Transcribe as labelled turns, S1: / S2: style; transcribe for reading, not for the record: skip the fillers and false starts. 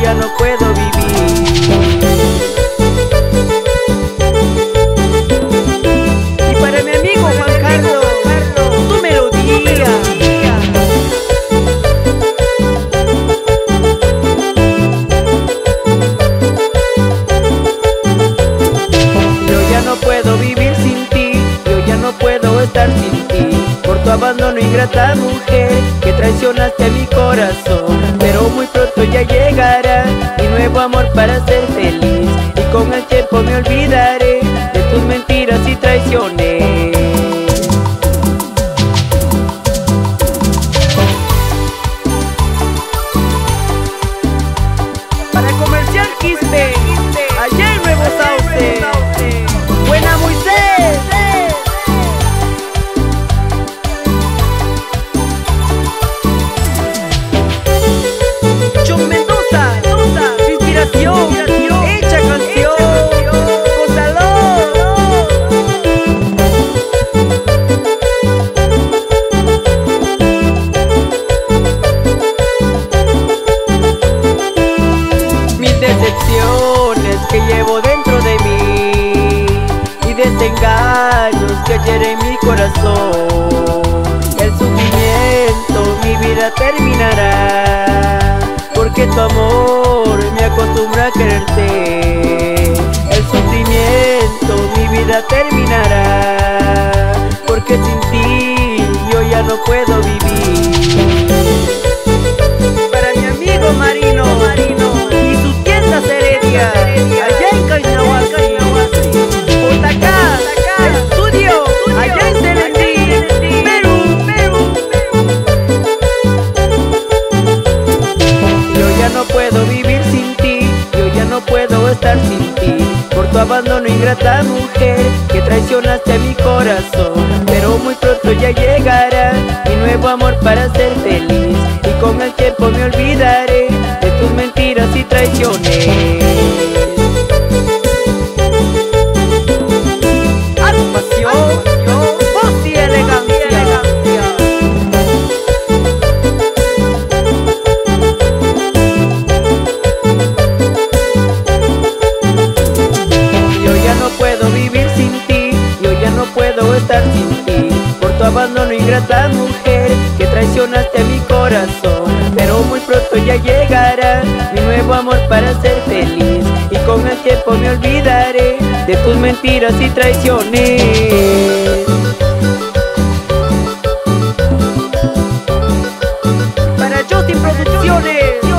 S1: ya no puedo vivir. Y para mi amigo Juan Carlos, tu melodía. Yo ya no puedo vivir sin ti, yo ya no puedo estar sin ti. Por tu abandono, ingrata mujer, que traicionaste a mi corazón. Pero muy pronto ya llegará mi nuevo amor para ser feliz, y con el tiempo me olvidaré de tus mentiras y traiciones. Para Comercial Quispe, allá en Nuevo Sauce. Buena Moisés. John Mendoza, inspiración, hecha canción. Gózalo. Mil decepciones que llevo dentro de mí y desengaños que hieren mi corazón. El sufrimiento mi vida terminará, porque tu amor me acostumbra a quererte. El sufrimiento mi vida terminará, porque sin ti yo ya no puedo vivir. Para mi amigo Marino y sus tiendas Heredia, allá en Cainahuasi. JK, el estudio, allá en Selendí, Perú. Yo ya no puedo vivir sin ti, yo ya no puedo estar sin ti. Por tu abandono, ingrata mujer, que traicionaste a mi corazón. Pero muy pronto ya llegará mi nuevo amor para ser feliz, y con el tiempo me olvidaré de tus mentiras y traiciones. Pasión, voz y elegancia. Yo ya no puedo vivir sin ti, yo ya no puedo estar sin ti. Por tu abandono, ingrata mujer, que traicionaste a mi corazón. Pero muy pronto ya llegará mi nuevo amor para ser feliz, y con el tiempo me olvidaré de tus mentiras y traiciones. Para Justin Producciones,